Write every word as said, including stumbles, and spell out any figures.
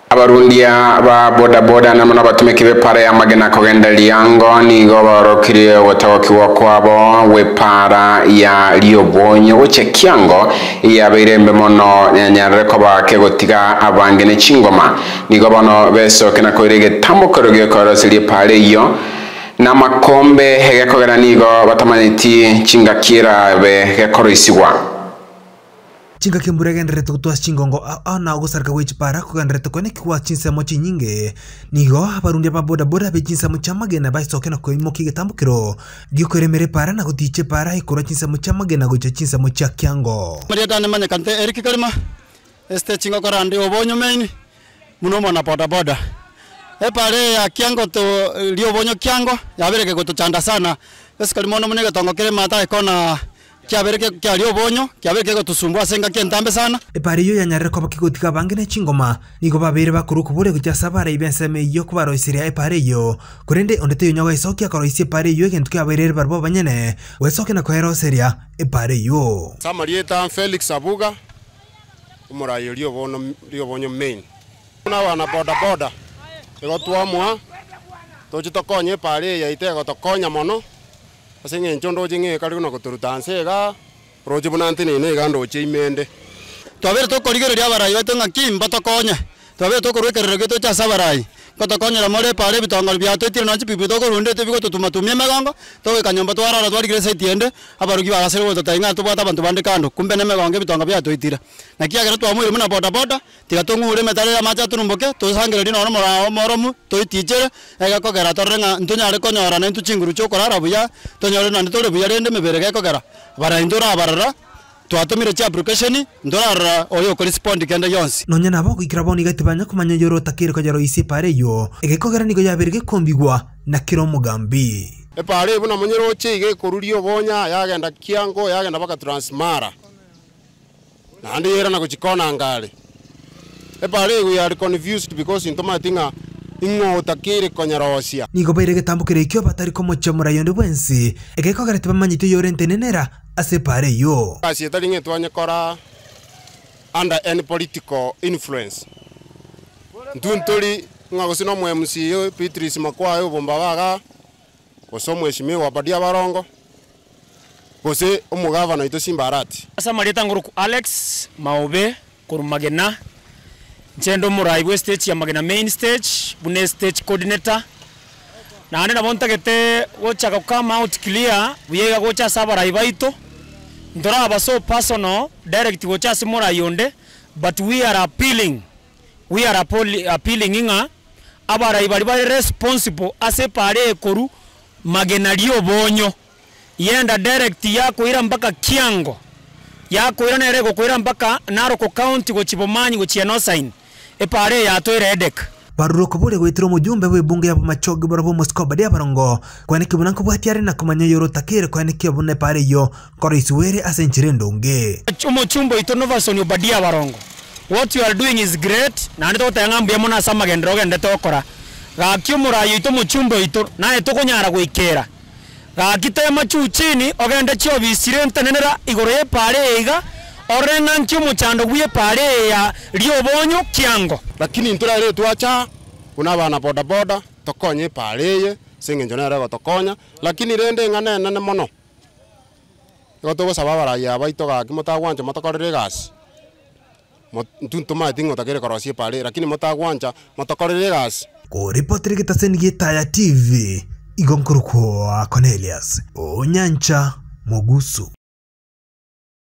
Abarundia ba boda boda na mwana batumikire para ya magena kogenda liango nigo barokire watawakiwa kwabo we para ya Liobonyo uche kiango ya beirembe mono nyareko bake gotiga abangene chingoma nigo bano beso kena koirege tambokoroge korosili pare yo na makombe hegekogera nigo batamaniti chingakira be hekoroisiwa Chinga kembura genreto kutuas chingongo a na go sarka wechi para ko genreto kone kwa chinsa mochi nyinge nigo abarundi ba boda boda be chinsa mochama gena ba sokena ko imoki getambukiro giokore mere para na gotiche para ikora chinsa mochama gena go chinsa mocha kyango Maria dane manya kante eriki kalima este chingo korandi obonyo main muno mona boda boda e pare ya kyango to Liobonyo kyango ya bereke go to chanda sana bes kalimono munega tongo kere mata ikona Kia bereke kia Liobonyo, kia bereke go tusumbua senga kia ntambe sana. E pare yo ya nyare ko bakiko tika bangene chingoma. Nigo babere bakuru kubure kuja sabara ibenseme yo kubaro isiria e pare yo. Kurende ondete yo nyaga isoki akoro isi pare yo gentuke aberere barbo banyene. Wesoke na kohero seria e pare yo. Samarieta Felix Abuga. Umura yo Liobonyo Liobonyo main. Una wana boda boda. Ego tuamua. Tochi tokonye pare ya ite go tokonya mono. Asenye nchondo jinge kali kuno kuturutanse ga roje bunante ne ne ga ndoche imende twabere to korigero lya barayi batenga kimba tokonye twabere to korwekerero geto cha sabarai kotokonya la mole pare bitonga bya to tire nanchi bibi to korunde te biko tutuma tumye megongo to we kanyomba twarara twarigire site ende abarugi bagasere bo tatainga to bata bantu bande kando kumbe ne megongo bitonga bya to itira na kia gero twamwire muna boda boda tiga to ngure metare ya macha turumboke to sangere dino no mora moromu to itichere ega kogera to renga ntunyare konyora na ntuchinguru chokorara buya to nyore na ntore buya rende mebere ga kogera bara indura barara twatumire cha application ndorara oyo correspond kenda yonsi nonya nabo kwikira boni gatibanya kumanya yoro takire ko jaro isi pare yo egekogera nigo yaberege kombigwa na kiro mugambi e pare buna munyero chige koruri Obonya yagenda kiango yagenda baka transmara nandi era na kuchikona ngale e pare we are confused because intoma tinga ingo takire konyarosia nigo berege tambukire ikyo batari ko mochomura yonde bwensi egekogera tibamanyito yore ntenenera ase pare yo asi talinge twanye kora under any political influence ntuntuli ngagosino mu M C yo Beatrice Makwayo bomba baga osomwe shimiwa badia barongo kose umugavana ito Simbarati asa Marieta Nguruku Alex Maobe kurumagena Chendo murai we stage ya magena main stage bune stage coordinator na ane na bonta kete wocha ka come out clear buyega gocha sabara ibaito ndora abaso personal direct gocha simura yonde but we are appealing we are appealing inga abara ibari bari responsible ase pare koru magena Liobonyo yenda direct yako ira mpaka Kiango yako ira nerego koira mpaka Narok County go Chibomanyi go Chienosain e pare ya to redek Baruko bure gwitiro mujumbe we bunge ya machogo barabo Moskoba dia barongo kwani kibuna ko bwatiare na kumanya yoro takire kwani kibune pare yo korisuwere asenchire ndonge chumo chumbo ito Novation Obadia barongo what you are doing is great na ndo tayangambye mona sama gendro gende tokora ga kyumura yito muchumbo ito na eto konyara gwikera ga kite machuchini ogende chio bisire ntenenera igoro ye pare iga orenga nkyumu chando guye pare ya Liobonyo Kiango lakini ntura ile twacha kuna bana boda boda tokonye pareye singe njonera go tokonya lakini rende ngane nene mono goto go sababara ya baito ga kimotagwanja motokorere gas ntuntuma tingo takere korosie pare lakini motagwanja motokorere gas ko reporter gitaseni gitaya T V igonkuruko Cornelius Onyancha Mogusu.